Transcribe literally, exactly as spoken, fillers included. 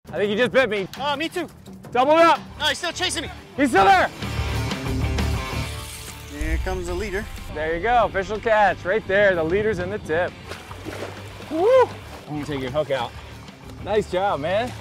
I think he just bit me. Oh, uh, me too. Double it up. No, he's still chasing me. He's still there. Here comes the leader. There you go, official catch. Right there, the leader's in the tip. Woo! I'm gonna take your hook out. Nice job, man.